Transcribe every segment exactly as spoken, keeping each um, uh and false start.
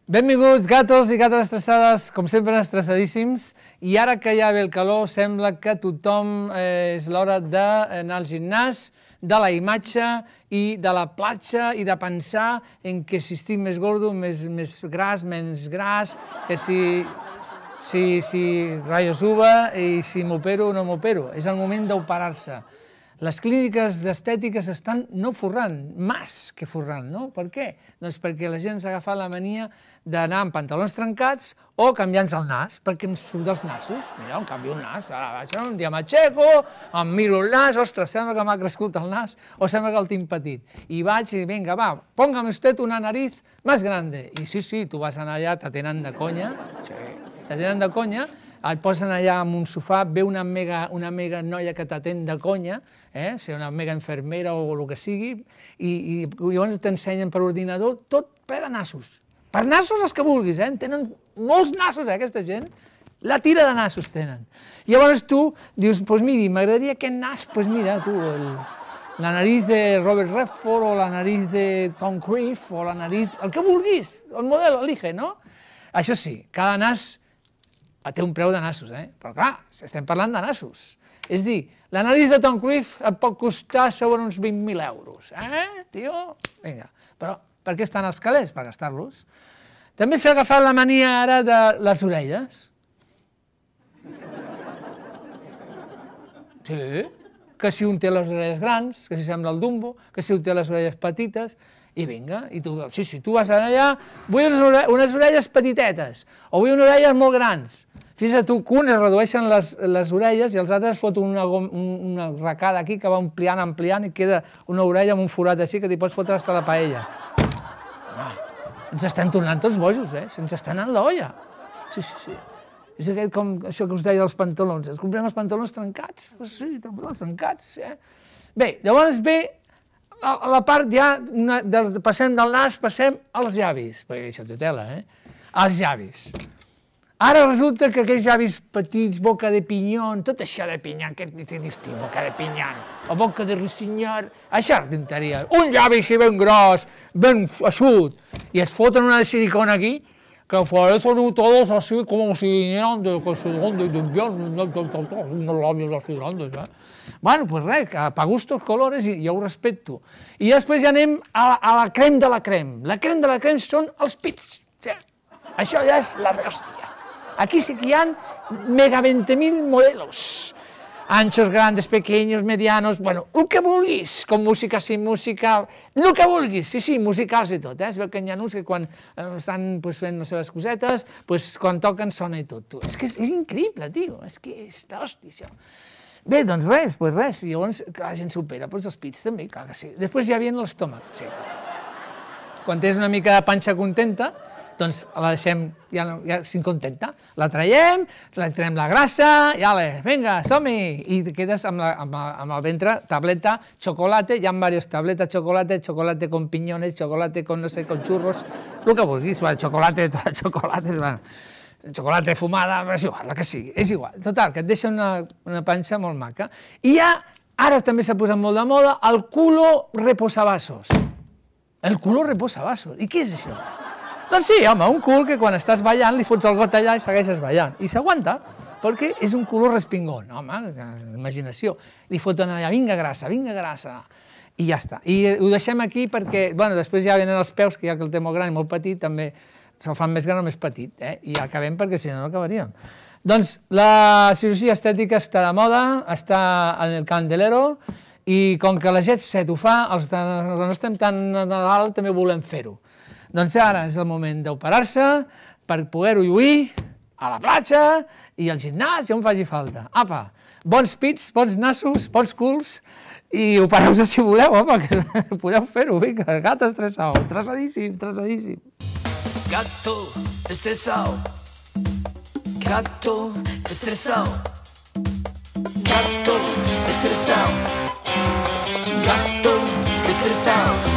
Benvinguts, gatos i gates estressades, com sempre estressadíssims, i ara que ja ve el calor sembla que tothom eh, és l'hora d'anar al gimnàs, de la imatge i de la platja i de pensar en que si estic més gordo, més, més gras, menys gras, que si, si, si rayos uva i si m'opero o no m'opero. És el moment d'operar-se. Les clíniques d'estètiques estan no forrant, més que forrant, no? Per què? Doncs perquè la gent s'ha agafat la mania d'anar amb pantalons trencats o canviant-se el nas, perquè em surt dels nassos. Mira, em canvio el nas, ara vaig un dia m'aixeco, em miro el nas, ostres, sembla que m'ha crescut el nas o sembla que el tinc petit. I vaig i vinga, va, póngame usted una nariz más grande. I sí, sí, tu vas anar allà, t'atenen de conya, sí, t'atenen de conya, et posen allà en un sofà, ve una mega, una mega noia que t'atén de conya, eh, ser una mega infermera o el que sigui, i, i llavors t'ensenyen per ordinador tot ple de nassos. Per nassos els que vulguis, eh? Tenen molts nassos, eh, aquesta gent. La tira de nassos tenen. Llavors tu dius, doncs miri, m'agradaria aquest nas, doncs mira, tu, el, la nariz de Robert Redford o la nariz de Tom Cruise o la nariz, el que vulguis, el model, elige, no? Això sí, cada nas té un preu de nassos, eh? Però clar, estem parlant de nassos. És dir, la nariz de Tom Cruise et pot costar sobre uns vint mil euros, eh, tio? Vinga, però per què estan els calés? Per gastar-los. També s'ha agafat la mania ara de les orelles. Sí, que si un té les orelles grans, que si sembla el Dumbo, que si un té les orelles petites, i vinga, i tu, sí, sí, tu vas allà, vull unes orelles petitetes, o vull unes orelles molt grans. Fixa't tu que uns es redueixen les, les orelles i els altres foten una, una arracada aquí que va ampliant, ampliant i queda una orella amb un forat així que t'hi pots fotre fins a la paella. Ah, ens estan tornant tots bojos, eh? Se'ns està anant l'olla. Sí, sí, sí. És aquest com això que us deia dels pantalons. Ens comprem els pantalons trencats. Sí, pantalons trencats, eh? Bé, llavors ve a la part ja, una, del, passem del nas, passem als llavis, perquè això té tela, eh? Els llavis. Ara resulta que aquells llavis petits, boca de pinyon, tot això de pinyon, què dius, boca de pinyon, o boca de rossinyol, això és tinteria. Un llavi així ben gros, ben eixut, i es foten una de silicona aquí, que parecen todos así como si vinieran de donde de invierno, unos labios así grandes, eh? Bueno, pues res, pa gustos, colores, i ja ho respecto. I després ja anem a, a la crem de la crem. La crem de la crem són els pits. Sí. Això ja és la hòstia. Aquí sí que hi ha mega veinte mil modelos. Anchos, grandes, pequeños, medianos, bueno, el que vulguis, com música, sin música, el que vulguis, sí, sí, musicals i tot, eh? Es veu que hi ha uns que quan estan pues, fent les seves cosetes, pues, quan toquen sona i tot. Tu. És que és, és increïble, tio, és que és d'hòstia, això. Bé, doncs res, doncs res, i llavors la gent s'opera, però els pits també, clar que sí. Després ja viene l'estómac, sí. Quan tens una mica de panxa contenta, doncs la deixem, ja, ja sin contenta, la traiem, la traiem la grassa, i ale, vinga, som-hi! I te quedes amb, la, amb, la, amb el ventre, tableta, chocolate, hi ha diversos tabletes, chocolate, chocolate con piñones, chocolate con, no sé, con churros, el que vulguis, bueno, chocolate, chocolate, bueno, chocolate fumada, és igual, la que sigui, és igual. Total, que et deixa una, una panxa molt maca. I ja, ara també s'ha posat molt de moda, el culo reposavasos. El culo reposavasos. I què és això? Doncs sí, home, un cul que quan estàs ballant li fots el got allà i segueixes ballant. I s'aguanta, perquè és un culo respingón. Home, imaginació. Li foten allà, vinga grassa, vinga grassa. I ja està. I ho deixem aquí perquè, bueno, després ja venen els peus, que ja que el té molt gran i molt petit, també se'l fan més gran o més petit, eh? I ja acabem perquè si no, no acabaríem. Doncs la cirurgia estètica està de moda, està en el candelero, i com que la Jet Set ho fa, els que no estem tan a Nadal també volem fer-ho. Doncs ara és el moment d'operar-se per poder-ho lluir a la platja i al gimnàs i on faci falta. Apa, bons pits, bons nassos, bons culs i opereu-se si voleu, home, que podeu fer-ho, vinga, gato estressado, estressadíssim, estressadíssim. Gato estresado, gato estresado, gato estresado, gato estresado.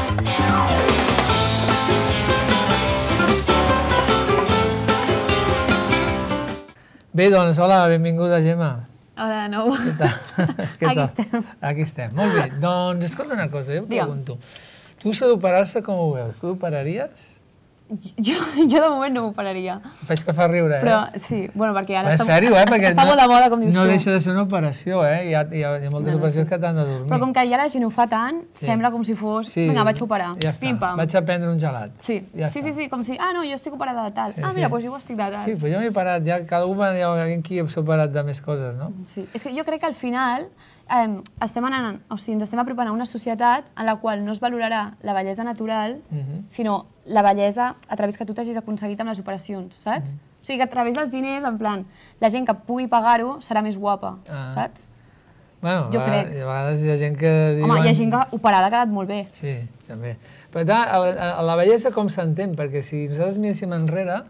Bé, doncs, hola, benvinguda, Gemma. Hola de nou. Què tal? Aquí estem. Aquí estem, molt bé. Doncs, escolta una cosa, jo em pregunto. Tu això d'operar-se com ho veus? Tu operaries? Jo, jo de moment no m'ho pararia. Veig que fa riure, eh? Però sí, bueno, perquè ara En està, sèrio, eh? Perquè està molt de moda, com dius no tu. deixa de ser una operació, eh? Hi ha, hi ha, hi ha moltes No, no, operacions sí. que t'han de dormir. Però com que ja la gent ho fa tant, Sí. sembla com si fos... Sí, Vinga, vaig a operar. Ja està. Pim-pam. Vaig a prendre un gelat. Sí. Ja sí, està. sí, sí, com si... Ah, no, jo estic operada de tal. Sí, ah, mira, sí. doncs jo estic de tal. Sí, però jo m'he parat, ja cada un hi ha alguien qui s'ha operat de més coses, no? Sí. És que jo crec que al final eh, estem anant, o sigui, ens estem apropant a una societat en la qual no es valorarà la bellesa natural, Mhm. sinó la bellesa a través que tu t'hagis aconseguit amb les operacions, saps? Mhm. O sigui, que a través dels diners, en plan, la gent que pugui pagar-ho serà més guapa, Ah. saps? Bueno, Jo a, crec. a vegades hi ha gent que diuen... Home, hi ha gent que operada ha quedat molt bé. Sí, també. Per tant, a la, a la bellesa com s'entén? Perquè si nosaltres miréssim enrere,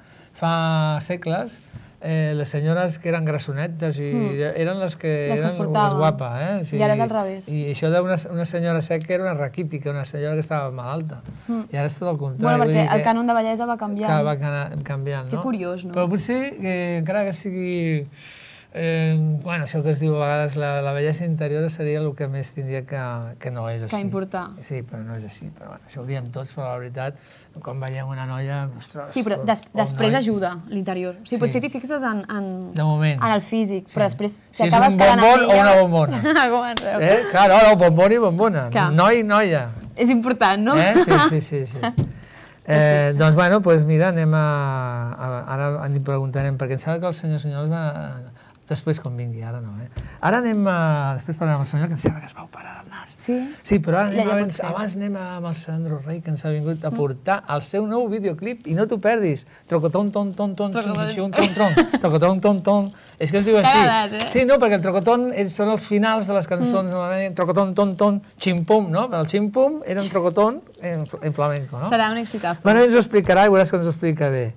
fa segles, eh, les senyores que eren grassonetes i Mm. eren les que Les que es eren portaven. més guapes, eh? O sigui, I ara és al revés. I això d'una una senyora seca era una raquítica, una senyora que estava malalta. Mm. I ara és tot el contrari. Bueno, vull perquè dir el que- cànon de bellesa va canviant. que va cana- canviant, Que no? curiós, no? Però potser, que, encara que sigui... Eh, bueno, això que es diu a vegades, la, la bellesa interior seria el que més tindria que, que no és així. Que importar. Sí, però no és així. Però bueno, això ho diem tots, però la veritat, quan veiem una noia... Ostres, Sí, però o- des, o un després noi, ajuda l'interior. O sigui, Sí. potser t'hi fixes en, en, De moment. en el físic, Sí. però després Si és t'acabes un quedant bombon amb o ella... una bombona. Com en reu. Eh? Clar, no, no, bombon i bombona. Clar. Noi, noia. És important, no? Eh? Sí, sí, sí. sí. Eh, doncs, bueno, doncs mira, anem a... a ara en preguntarem, perquè em sembla que el senyor Senyols va... Després quan vingui, ara no, eh? Ara anem a... Després parlarem amb el senyor, que em sembla que es va operar del nas. Sí? Sí, però ara anem Ja, ja pot abans, ser. abans anem amb el Sandro Rey, que ens ha vingut a portar el seu nou videoclip, i no t'ho perdis. Trocotón, ton, ton, ton, ton, ton, ton, ton, trocotón, ton, ton. És que es diu així. T'ha agradat, eh? Sí, no, perquè el trocotón és- són els finals de les cançons, normalment, trocotón, ton, ton, ximpum, no? El ximpum era un trocotón en, en flamenco, no? Serà un exitazo. Bueno, ens ho explicarà i veuràs que ens ho explica bé.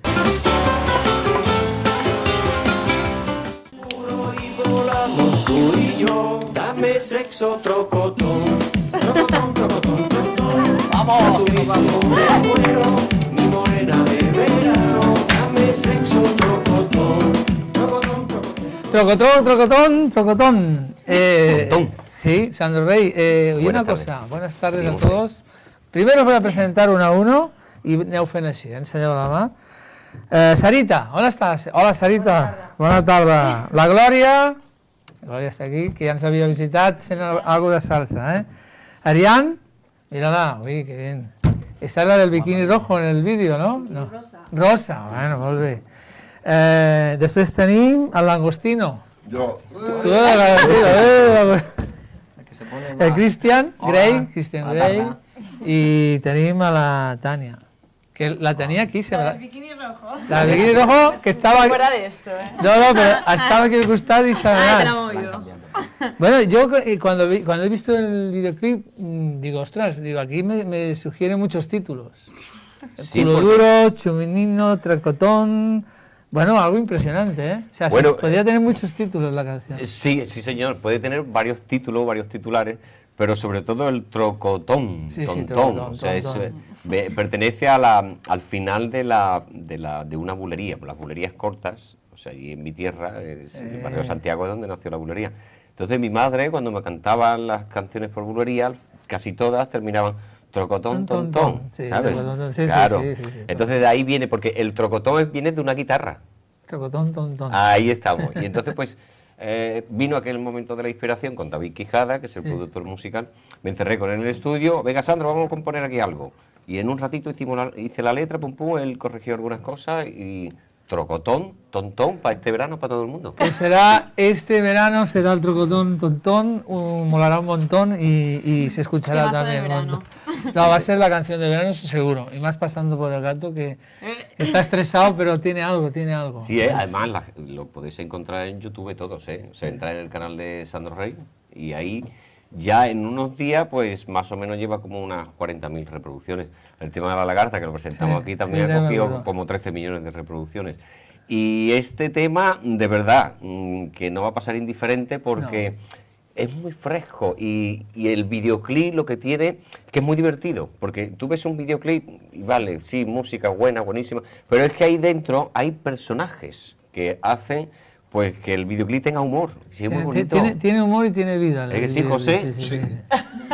Volamos tú y yo, dame sexo trocotón, trocotón, trocotón, trocotón. Vamos, tu vicio me muero, mi morena de verano, dame sexo trocotón, trocotón, trocotón. Trocotón, trocotón, trocotón. Eh, Trocotón. Sí, Sandro Rey. Eh, y Buenas una tardes. cosa, buenas tardes a Bien, todos. Primero os voy a presentar uno a uno y aneu fent així, eh? Ensenyeu la mà. Eh, Sarita, on estàs? Hola, Sarita. Bona tarda. La Glòria, la Glòria està aquí, que ja ens havia visitat fent al- algo de salsa, eh? Arián, mírala, uy, que bien. Esta es la del bikini rojo en el vídeo, no? no. Rosa. Rosa, bueno, molt bé. Eh, després tenim el Langostino. Jo. Tu de Langostino, eh? El Cristian Grey, Cristian Grey, i tenim a la Tània, que la tenia aquí, sembla. Bikini rojo. La del bikini rojo, que estaba... Fuera de esto, eh? No, no, pero estaba aquí al costado y se ha Ah, te la ganado. he movido. Bueno, yo eh, cuando, vi- cuando he visto el videoclip, mm, digo, ostras, digo, aquí me, me sugieren muchos títulos. Sí, Culo porque- duro, chuminino, tracotón... Bueno, algo impresionante, ¿eh? O sea, se- Bueno, podría tener muchos títulos la canción. Sí, sí, señor. Puede tener varios títulos, varios titulares, pero sobre todo el trocotón, Sí, sí, tontón. trocotón, O sea, es, tontón. eh, ve- pertenece a la, al final de, la, de, la, de una bulería. Las bulerías cortas, o sea, y en mi tierra, es el barrio de Santiago, es donde nació la bulería. Entonces mi madre, cuando me cantaban las canciones por bulería, casi todas terminaban trocotón, Ton, ton, tontón, ton. Sí, ¿sabes? trocotón, ton. Sí, sí, claro. sí, sí, sí. Entonces de ahí viene, porque el trocotón es- viene de una guitarra. Trocotón, tontón. Ahí estamos. Y entonces, pues, eh, vino aquel momento de la inspiración con David Quijada, que es el productor musical. Me encerré con él en el estudio. Venga, Sandro, vamos a componer aquí algo. Y en un ratito hicimos la- hice la letra, pum, pum, él corrigió algunas cosas y trocotón, tontón, para este verano, para todo el mundo. Pues será este verano, será el trocotón, tontón, un- molará un montón y, y se escuchará Temazo de también. un verano. montón. No, va a ser la canción de verano, eso seguro. Y más pasando por el gato que está estresado, pero tiene algo, tiene algo. Sí, eh, además la- lo podéis encontrar en YouTube todos, ¿eh? Se entra en el canal de Sandro Rey y ahí ya en unos días, pues más o menos lleva como unas cuarenta mil reproducciones. El tema de la lagarta, que lo presentamos Sí, aquí, también sí, ha ya me cogido acuerdo. como trece millones de reproducciones. Y este tema, de verdad, mm, que no va a pasar indiferente porque es muy fresco y, y el videoclip lo que tiene, que es muy divertido, porque tú ves un videoclip y vale, sí, música buena, buenísima, pero es que ahí dentro hay personajes que hacen pues que el videoclip tenga humor, sí, es muy Tiene- bonito. Tiene, tiene humor y tiene vida. ¿Es que sí, José? Sí, sí, sí, sí.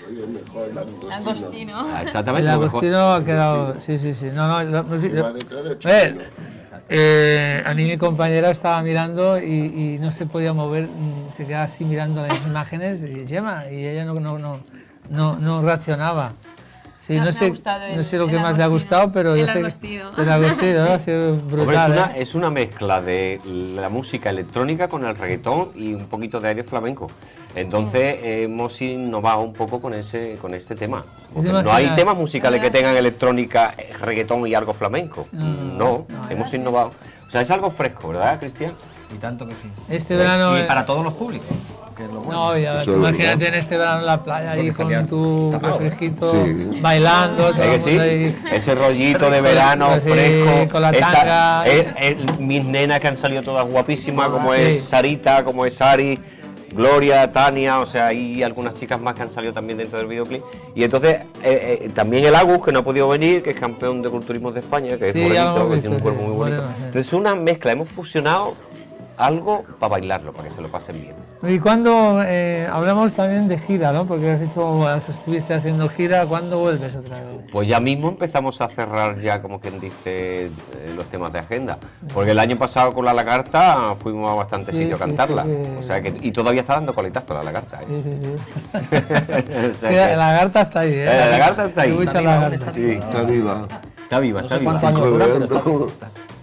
Soy el mejor langostino. Langostino. Ah, exactamente. El lo mejor. agostino ha quedado... Sí, sí, sí. No, no, no, no, Que no. va detrás de Eh, Chino. eh, a mí mi compañera estaba mirando y, y no se podía mover, mm, se quedaba así mirando las imágenes y Gemma, y ella no, no, no, no, no reaccionaba. Sí, Me ha- no, me ha sé, gustado el- no sé lo que el más le ha agostino. gustado, pero El yo sé que- agostino. el agostino, ¿no? Ha sido Hombre, brutal. es, una, ¿eh? es una mezcla de la música electrónica con el reggaetón y un poquito de aire flamenco. Entonces eh, hemos innovado un poco con ese con este tema. Porque ¿Te no hay imaginas? temas musicales que tengan electrónica, eh, reggaetón y algo flamenco. No, No, no, hemos innovado. O sea, es algo fresco, ¿verdad, Cristian? Y tanto que sí. Este verano... Y eh, para todos los públicos, que es lo bueno. No, ya, Eso es imagínate verdad. en este verano en la playa ahí Porque salía con tu tapado, ¿eh? refresquito, Sí. bailando, todo ¿Eh que el mundo ahí. sí? Ese rollito de verano Pues sí, fresco. con la esa- tanga. eh, eh, mis nenas que han salido todas guapísimas, como Sí. es Sarita, como es Ari, Gloria, Tania, o sea, hay algunas chicas más que han salido también dentro del videoclip. Y entonces eh, eh, también el Agus, que no ha podido venir, que es campeón de culturismo de España, que Sí, es ya lo morenito, hemos que tiene un visto, cuerpo sí, muy bonito. moreno, sí. Entonces es una mezcla, hemos fusionado algo para bailarlo, para que se lo pasen bien. Y cuando eh, hablamos también de gira, ¿no? Porque has hecho, has- estuviste haciendo gira, ¿cuándo vuelves otra vez? Pues ya mismo empezamos a cerrar ya, como quien dice, eh, los temas de agenda. Porque el año pasado con la Lagarta fuimos a bastantes Sí, sitios a sí, cantarla. sí, sí. O sea que, y todavía está dando coletazo la Lagarta. ¿eh? Sí, sí, sí. O sea Sí, que- la lagarta está ahí, ¿eh? Eh, la lagarta está ahí. Hay mucha Está viva, lagarta. está Sí, Está viva. está viva, No está sé viva. cuántos años dura, pero está Joder,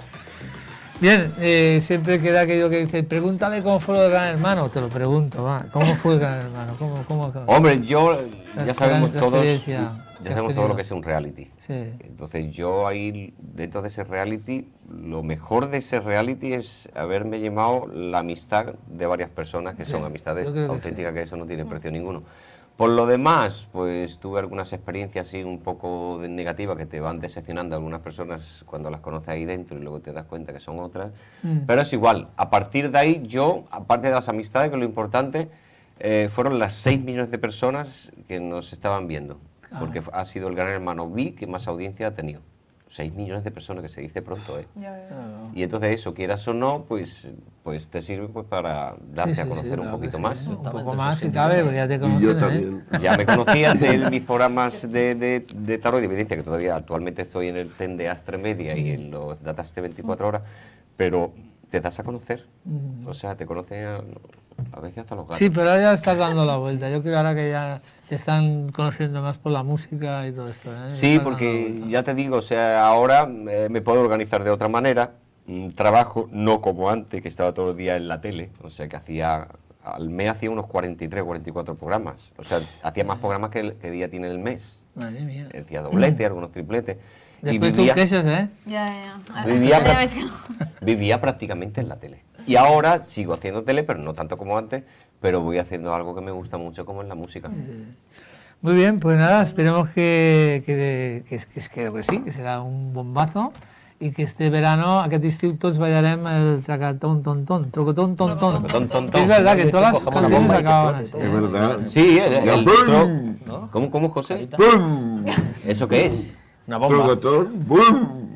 Bien, eh, siempre queda aquello que dice, pregúntale cómo fue lo del Gran Hermano. Te lo pregunto, va. ¿Cómo fue el Gran Hermano? ¿Cómo, cómo, cómo? Hombre, yo La ya sabemos experiencia, todos, la experiencia que ya has sabemos todo tenido. lo que es un reality. Sí. Entonces yo ahí, dentro de ese reality, lo mejor de ese reality es haberme llamado la amistad de varias personas, que Sí, son amistades yo creo que auténticas, que eso no tiene precio ninguno. Por lo demás, pues tuve algunas experiencias así un poco de- negativas que te van decepcionando algunas personas cuando las conoces ahí dentro y luego te das cuenta que son otras. Mm. Pero es igual, a partir de ahí yo, aparte de las amistades, que es lo importante, eh, fueron las seis millones de personas que nos estaban viendo. Ah. Porque ha sido el Gran Hermano V I que más audiencia ha tenido. seis millones de personas, que se dice pronto, ¿eh? Y entonces eso, quieras o no, pues, pues te sirve pues para darte Sí, a sí, conocer sí, un claro que poquito sí, más. ¿eh? Un poco más si cabe, porque ya te Y conocen, yo ¿eh? también. Ya me conocías de mis programas de, de, de tarot y de evidencia, que todavía actualmente estoy en el T E N de Astre Media y en los Datas de veinticuatro horas, pero te das a conocer. O sea, te conocen a, a veces hasta los gatos. Sí, pero ahora ya estás dando la vuelta. Yo creo ahora que ya te están conociendo más por la música y todo esto. ¿eh? Sí, Estás dando la porque vuelta. ya te digo, o sea, ahora eh, me puedo organizar de otra manera. Mm, trabajo no como antes, que estaba todos los días en la tele, o sea, que hacía, al mes hacía unos cuarenta y tres, cuarenta y cuatro programas. O sea, hacía más programas que, el, que día tiene el mes. Madre mía. Hacía doblete, algunos tripletes. Y Después tú vivía- queixes, ¿eh? Ja, ja. Ara, Vivia, ara pra- veig que no. vivía prácticamente en la tele. Y ahora sigo haciendo tele, pero no tanto como antes, pero voy haciendo algo que me gusta mucho, como es la música. Muy bien, pues nada, esperemos que, que, que, que, que, que sí, que serà un bombazo i que este verano aquest estiu tots ballarem el tracatón tontón, trocotón tontón. Trocotón, tontón. Que es verdad que todas las Como una canciones bomba y que acaban explote así. Es verdad. Sí, el, Ya, el ¡bum! tro- ¿Cómo, ¿Cómo, José? ¡Bum! ¿Eso qué es? Una bomba. Trocotón, ¡bum!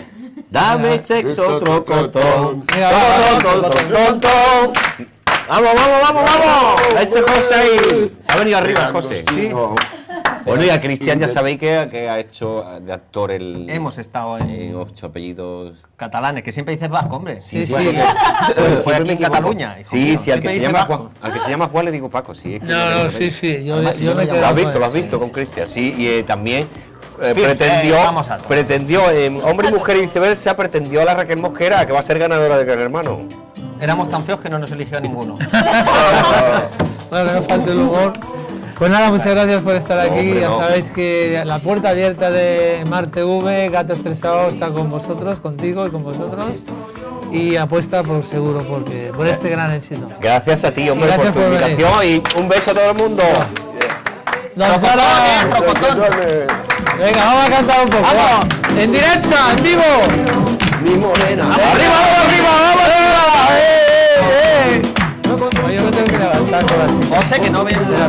Dame sexo, trocotón. Venga, va, Trocotón, trocotón. Vamos, vamos, vamos, vamos. Ese José ahí. Se ha venido arriba, José. Sí. Bueno, y a Cristian ya sabéis que, que ha hecho de actor el... Hemos estado en en ocho apellidos. catalanes, que siempre dices vasco, hombre. Sí, sí. Bueno, Fue siempre aquí me en equivoco. Cataluña, hijo Sí, mío. sí, al Siempre que, se dice llama vasco. Juan, al que se llama Juan le digo Paco, sí. es que No, yo no, me- sí, sí, yo, Además, si yo yo me me quedo Lo has con visto, lo has eso. visto con Cristian, sí, y eh, también eh, Fifth, pretendió, eh, vamos a todo. pretendió, en Hombre y Mujer y Viceversa, pretendió a la Raquel Mosquera, que va a ser ganadora de Gran Hermano. Éramos tan feos que no nos eligió ninguno. Bueno, que no falte el humor. Pues nada, muchas gracias por estar aquí. hombre, ya no. sabéis que la puerta abierta de Mar T V, Gato Estresado, está con vosotros, contigo y con vosotros. Y apuesta por seguro porque, por este gran éxito. Gracias a ti, hombre, Gracias por tu por venir. invitación y un beso a todo el mundo. ¡Don Sara! Venga, vamos a cantar un poco. ¡Vamos! ¡En directo, en vivo! Mi morena. ¡Arriba, vamos arriba, vamos arriba! ¡Eh, eh, eh! No, yo me tengo que levantar con así. José, que no ven la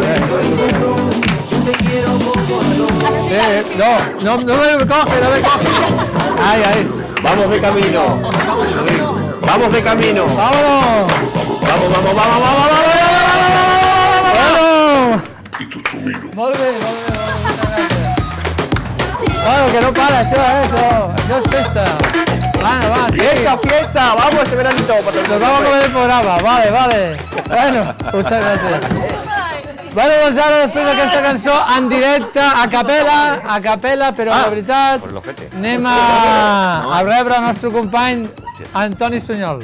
Eh, no, no, no me coge, no me coge. Ay, ay. Vamos de camino. Vamos de camino. ¡Vámonos! Vamos, vamos, vamos, vamos, vamos, vamos, vamos, vamos, vamos. ¡Vámonos! Y tus chumino. Molt bé, molt bé, molt bé, gràcies. Bueno, que no para això, eh, això. Això és festa. Va, va, sí. Fiesta, fiesta, vamos este veranito. Nos vamos a comer el programa, vale, vale. Bueno, muchas gracias. Bueno, doncs ara, després d'aquesta cançó, en directe, a capella, a capella, però la veritat, anem a, a rebre el nostre company Antoni Sunyol.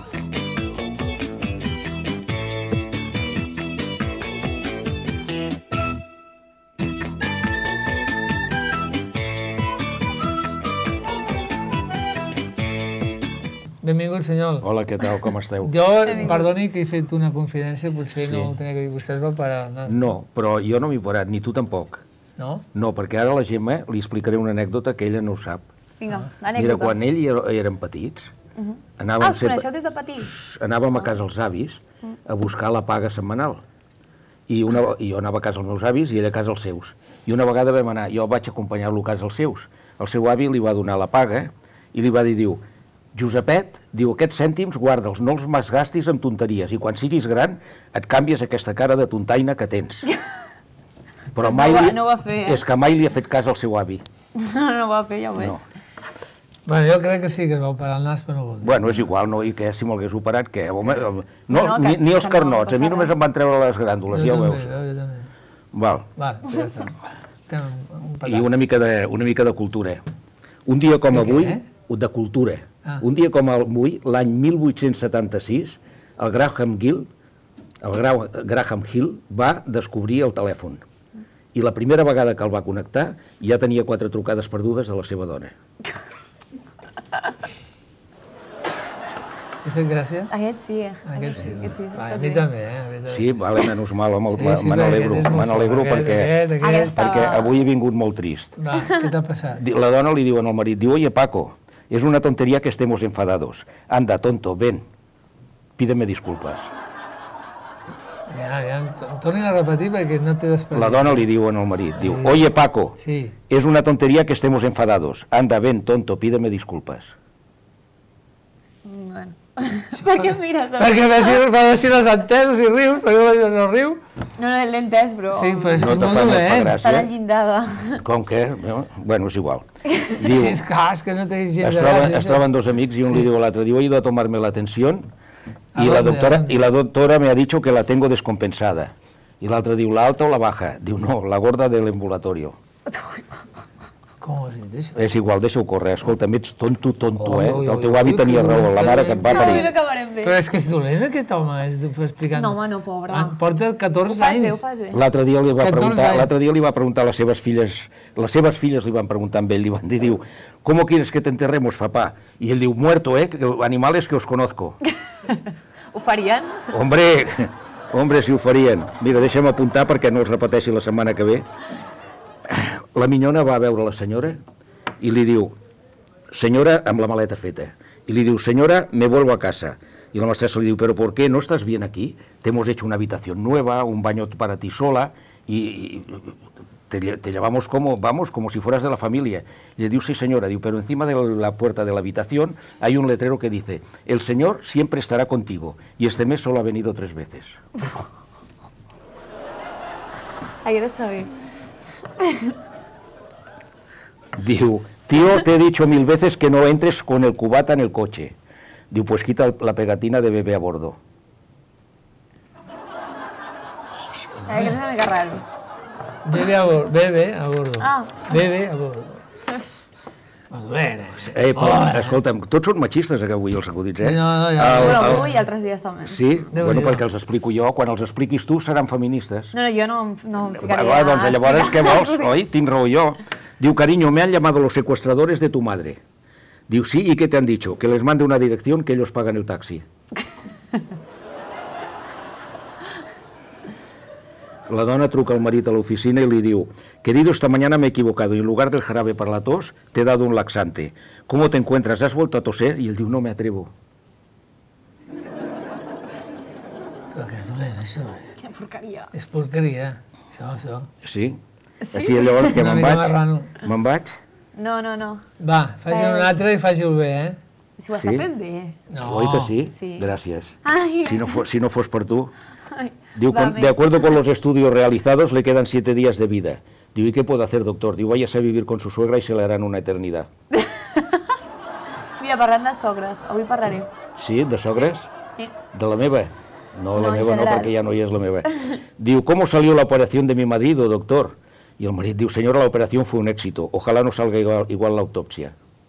Benvingut, senyor. Hola, què tal, com esteu? Jo, perdoni que he fet una confidència, potser no ho tenia que dir. Vostè es va parar. No, però jo no m'he parat, ni tu tampoc. No? No, perquè ara a la Gemma li explicaré una anècdota que ella no ho sap. Vinga, Mira, l'anècdota. quan ell i eren petits, Ah, us coneixeu des de petits? anàvem a casa els avis a buscar la paga setmanal. I, una, I jo anava a casa els meus avis i ell a casa els seus. I una vegada vam anar, jo vaig acompanyar-lo a casa els seus. El seu avi li va donar la paga i li va dir, diu, Josepet, diu, aquests cèntims guarda'ls, no els malgastis amb tonteries i quan siguis gran et canvies aquesta cara de tontaina que tens. Però Pues mai no va- li, no ho va fer, eh? és que mai li ha fet cas al seu avi. No, no ho va fer, ja ho veig. No. Bueno, jo crec que sí que es va operar el nas, però no vol dir. Bueno, és igual, no? I què, si me'l hagués operat, què? Home, no, No, ni, que- ni els que no carnots, a mi passa només res. em van treure les gràndules, ja ho també, veus. jo també. Val. Vale, ja està. Té un, un pedaç. I una mica de, una mica de cultura. Un dia com De què, avui, eh? de cultura. Ah. Un dia com avui, l'any mil vuit-cents setanta-sis, el Graham Hill, el Gra- Graham Hill va descobrir el telèfon. I la primera vegada que el va connectar ja tenia quatre trucades perdudes de la seva dona. He fet gràcia? Aquest sí, eh? Aquest sí. Aquest sí, Va, està a mi bé. també, eh? A mi també. Sí, vale, menys mal, home, Sí, me sí, me perquè n'alegro, aquest és molt me n'alegro fort, perquè, aquest, aquest. Aquest perquè estava- avui he vingut molt trist. Va, què t'ha passat? Di- La dona li diu al marit, diu, oye Paco, es una tontería que estemos enfadados. Anda, tonto, ven, pídeme disculpas. Ja, ja, em tornin a repetir perquè no t'he despertat. La dona li diu al marit, diu, oye Paco, Sí. es una tontería que estemos enfadados. Anda, ven, tonto, pídeme disculpas. Bueno. Per què em mires? Perquè a veure si, a veure si les entens i rius, perquè no, no riu. No, no, l'he entès, però Sí, però és No que és te molt fa- no et fa dolent. gràcia? està a la llindada. Com que? No? Bueno, és igual. Sí, Diu, és que, ah, és que no té gens es, de troba, gràcia. es troben dos amics y un Sí. le digo al otro, digo, he ido a tomarme la atención ¿A y la, dónde, a doctora, dónde? y la doctora me ha dicho que la tengo descompensada. Y la otra diu, ¿la alta o la baja? Diu, no, la gorda del ambulatorio. Com ho has dit, això? És igual, deixa-ho córrer. Escolta, ets tonto, tonto, Ui, eh? ui, El ui, teu avi ui, tenia que raó, la dolent, mare que et va No, no parir. acabarem bé. Però és que és dolent aquest home, és explicant. No, home, no, pobre. Ah, porta catorze Ho fas bé, anys. ho fas bé. L'altre dia li va catorze preguntar, anys. l'altre dia li va preguntar a les seves filles, les seves filles li van preguntar amb ell, li van dir, diu, ¿cómo quieres que te enterremos, papá? Y él diu, muerto, eh? Que- Animales que os conozco. Ho farien? Hombre, hombre, si ho farien. Mira, deixa'm apuntar perquè no es repeteixi la setmana que ve. La minyona va a veure la senyora i li diu, senyora, amb la maleta feta, y le digo, señora, me vuelvo a casa. Y la maestra le digo, pero ¿por qué? ¿No estás bien aquí? Te hemos hecho una habitación nueva, un baño para ti sola, y, y te, lle- te llevamos como, vamos, como si fueras de la familia. Y le digo, sí señora, digo, pero encima de la puerta de la habitación hay un letrero que dice, el Señor siempre estará contigo, y este mes solo ha venido tres veces. Hay de saber. Digo, tío, te he dicho mil veces que no entres con el cubata en el coche. Digo, pues quita el- la pegatina de bebé a bordo. Ay, que se me raro. Bebe a bordo. Bebe a bordo. Ah. Bebe a bordo. Molt bé. Eh, però, escolta'm, tots són machistes que avui els acudits, eh? Sí, no, no, ja. El- Bueno, el- avui i altres dies també. Sí? Déu Bueno, n'hi do. perquè els explico jo. Quan els expliquis tu seran feministes. No, no, jo no, em- no em Va, ficaria va, doncs a llavors què explicar vols? res. Oi? Tinc raó jo. Diu, cariño, me han llamado los secuestradores de tu madre. Diu, sí, ¿y qué te han dicho? Que les mande una dirección que ellos pagan el taxi. La dona truca al marit a l'oficina y le diu, querido, esta mañana me he equivocado y en lugar del jarabe para la tos te he dado un laxante. ¿Cómo te encuentras? ¿Has vuelto a toser? Y él diu, no me atrevo. Però que és dolent, això. Quina porqueria. És porqueria, això, això. Sí? Sí? Així llavors que Una me'n mica vaig? marrano. Me'n vaig? No, no, no. Va, faci un Segueix. altre i faci-ho bé, eh? Si ho està Sí? fent bé. No. Oi que sí? Sí. Gracias. Ay. Si no, fos, si no fos per tu. Ay, Diu, va con- més. de acuerdo con los estudios realizados, le quedan siete días de vida. Digo, ¿y qué puedo hacer, doctor? Digo, váyase a vivir con su suegra y se le harán una eternidad. Mira, parlant de sogres, avui parlaré. Sí, de sogres? Sí. De la meva? No, la No, en meva no, general. perquè ja no hi és la meva. Diu, ¿cómo salió la operación de mi marido, doctor? Y el marido diu, señora, la operación fue un éxito. Ojalá no salga igual, igual la autopsia.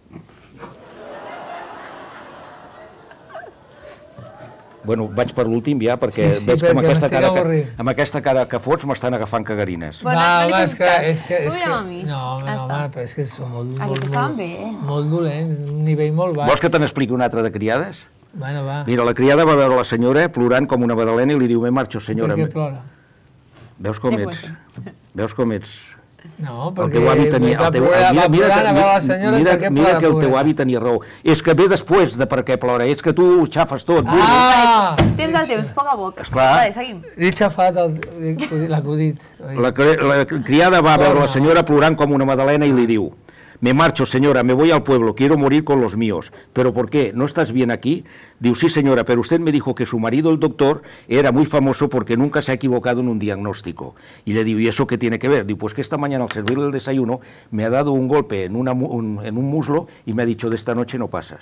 Bueno, vaig per l'últim ja, perquè Sí, sí, veig que amb perquè aquesta, m'estic cara que, avorrint. amb aquesta cara que fots m'estan agafant cagarines. Bueno, Va, no li va, fes és que, cas. és que, Tu és que... mira'm a mi. No, home, Ja no, està. home, però és que són molt, Aquests molt, estaven molt, bé. molt dolents, un nivell molt baix. Vols que te n'expliqui una altra de criades? Bueno, va. Mira, la criada va veure la senyora plorant com una badalena i li diu, me marxo, senyora. Per què plora? Veus com Ja ets? Veus com ets? No, El perquè teu avi tenia... va El teu, plorar, mira, va mira, plorant a veure la mira, senyora, mira, per què mira plora, que el teu pobreta? avi tenia raó. És que ve després de per què plora, és que tu ho xafes tot. burro. Ah! Temps al temps, poc a poc. Esclar. Vale, seguim. Li he xafat el- l'acudit. oi? La, cre- la criada va a veure la senyora plorant com una madalena y le diu, me marcho, señora, me voy al pueblo, quiero morir con los míos. ¿Pero por qué? ¿No estás bien aquí? Diu, sí, señora, pero usted me dijo que su marido, el doctor, era muy famoso porque nunca se ha equivocado en un diagnóstico. Y le digo, ¿y eso qué tiene que ver? Diu, pues que esta mañana al servirle el desayuno me ha dado un golpe en, una mu- un- en un muslo y me ha dicho, de esta noche no pasas.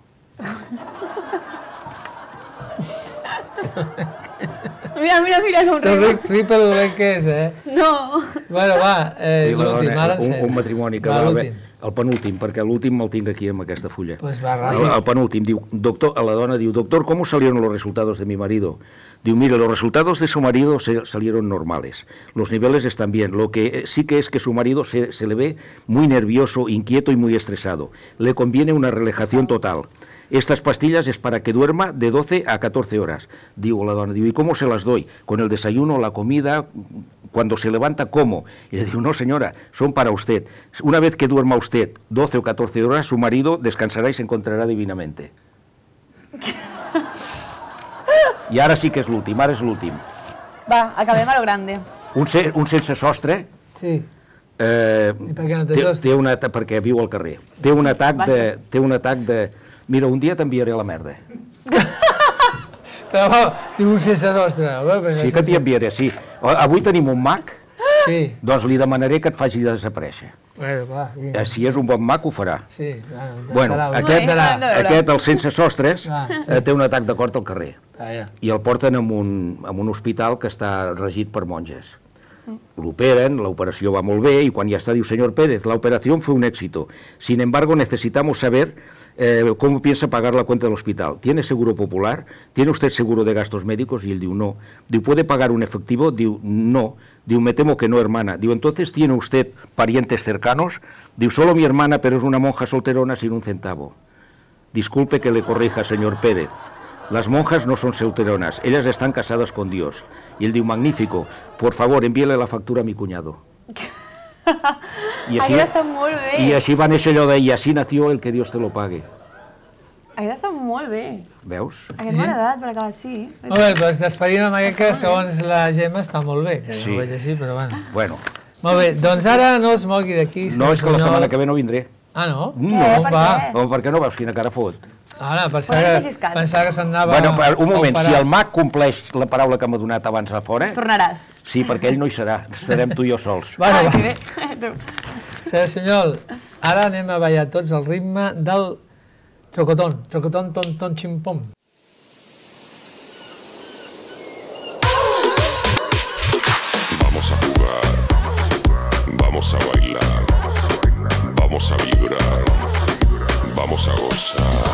Mira, mira, mira com Que riu. ric, ric pel dolent que és, eh? No. Bueno, va, eh, I la l'últim, dona, ara en un, sèrio. un matrimoni que va, va haver... l'últim. El penúltim, perquè l'últim me'l tinc aquí amb aquesta fulla. Pues va, El, ràpid. el penúltim, diu, doctor, a la dona diu, doctor, ¿cómo salieron los resultados de mi marido? Diu, mire, los resultados de su marido se, salieron normales. Los niveles están bien. Lo que eh, sí que es que su marido se, se le ve muy nervioso, inquieto y muy estresado. Le conviene una relajación total. Estas pastillas es para que duerma de doce a catorce horas. Digo la dona, digo, ¿y cómo se las doy? ¿Con el desayuno, la comida? Cuando se levanta, ¿cómo? Y le digo, no señora, son para usted. Una vez que duerma usted doce o catorce horas, su marido descansará y se encontrará divinamente. I ara sí que és l'últim, ara és l'últim. Va, acabem a lo grande. Un, se, un sense sostre Sí. eh, I per què no té té, sostre? té un atac, perquè viu al carrer. Té un atac de... Vaja. Té un atac de... Mira, un dia t'enviaré a la merda. Però va, tinc un sense nostre. Sí que t'hi enviaré, sí. O- Avui tenim un mag, Sí. doncs li demanaré que et faci desaparèixer. Bueno, va, sí. Eh, Si és un bon mag, ho farà. Sí, Bueno, intentarà, ho aquest, intentarà. hem de veure. aquest, el sense sostres, Va, sí. eh, té un atac de cort al carrer. Ah, ja. I el porten a un, a un hospital que està regit per monges. L'operen, la operació va molt bé y cuando ya está, diu, señor Pérez, la operación fue un éxito. Sin embargo, necesitamos saber eh, cómo piensa pagar la cuenta del hospital. ¿Tiene seguro popular? ¿Tiene usted seguro de gastos médicos? Y él diu, no. Diu, ¿puede pagar un efectivo? Diu, no. Diu, me temo que no, hermana. Diu, entonces, ¿tiene usted parientes cercanos? Diu, solo mi hermana, pero es una monja solterona sin un centavo. Disculpe que le corrija, señor Pérez. Las monjas no son solteronas, ellas están casadas con Dios. Y él diu, magnífico, por favor, envíele la factura a mi cuñado. I Aquest està molt bé. I així va néixer allò de, i així nació el que Dios te lo pague. Aquest està molt bé. Veus? Aquest m'ha agradat, per acabar així. Molt bé, doncs despedim amb aquest que segons la Gemma està molt bé, que Sí. no ho veig així, però bueno. Bueno, Molt bé, doncs ara no es mogui d'aquí. no és que la setmana que ve no vindré. Ah, no? No, per On va? què? Home, per què no veus quina cara fot? Ara, Bueno, pensava, no que, facis cas. pensava que s'anava Bueno, però, un a moment, si operar. el mag compleix la paraula que m'ha donat abans a fora, Tornaràs. sí, perquè ell no hi serà, estarem tu i jo sols. Bueno, Ah, va. que bé. Tu. Senyor Senyol, ara anem a ballar tots al ritme del trocotón, trocotón, ton, ton, ximpom. Vamos a jugar, vamos a bailar, vamos a vibrar, vamos a gozar.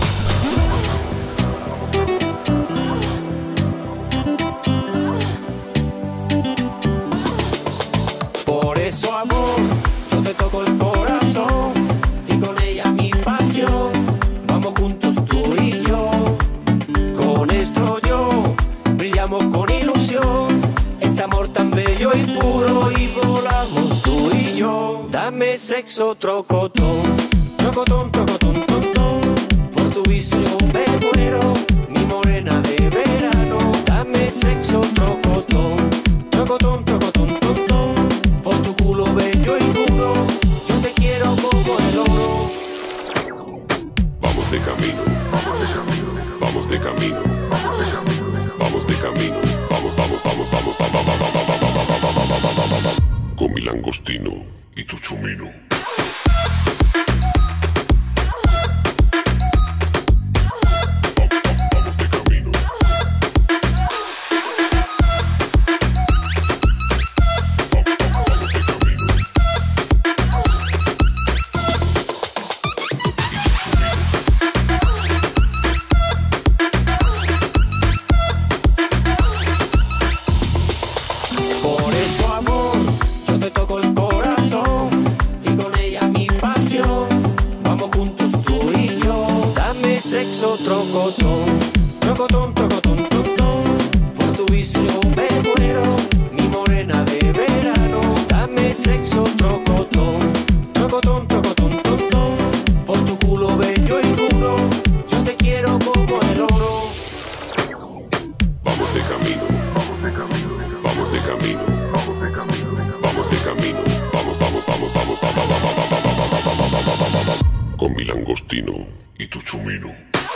Por eso, amor, yo te toco el corazón y con ella mi pasión. Vamos juntos tú y yo, con esto yo brillamos con ilusión. Este amor tan bello y puro y volamos tú y yo. Dame sexo, trocotón, trocotón, trocotón, trocotón. Por tu vicio me muero, mi morena de verano. Dame sexo, trocotón, trocotón, trocotón, trocotón. Por tu culo bello y duro, yo te quiero como el oro. Vamos de camino, vamos de camino, vamos de camino, vamos, vamos, vamos, vamos, vamos, vamos, vamos, vamos, con mi langostino y tu chumino. Sexo trocotón, trocotón, trocotón, trocotón. Por tu vicio me muero, mi morena de verano. Dame sexo trocotón, trocotón, trocotón, trocotón. Por tu culo bello y duro, yo te quiero como el oro. Vamos de camino, vamos de camino, vamos de camino, vamos de camino, vamos de camino, vamos, vamos, vamos, vamos, vamos, vamos, vamos, vamos, vamos, con mi langostino y tu chumino.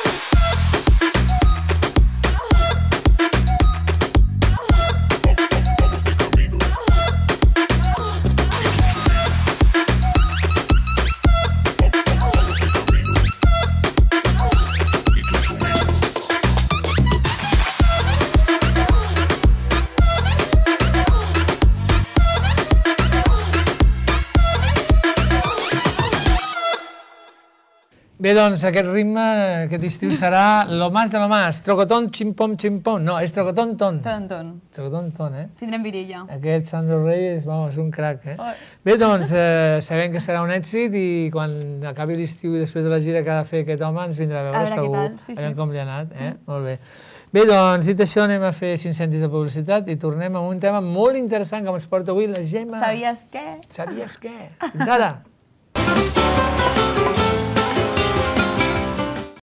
Bé, doncs, aquest ritme, aquest estiu serà lo más de lo más. Trocotón, ximpom, ximpom. No, és trocotón, ton. Ton, ton. Trocotón, ton, eh? Tindrem virilla. Aquest Sandro Reyes, vamos, un crac, eh? Bé, doncs, eh, sabem que serà un èxit i quan acabi l'estiu i després de la gira que ha de fer aquest home ens vindrà a veure, A veure què segur. tal, sí, sí. A veure com li ha anat, eh? Molt bé. Bé, doncs, dit això, anem a fer cinc cèntims de publicitat i tornem amb un tema molt interessant que ens porta avui la Gemma. Sabies què? Sabies què? Fins ara!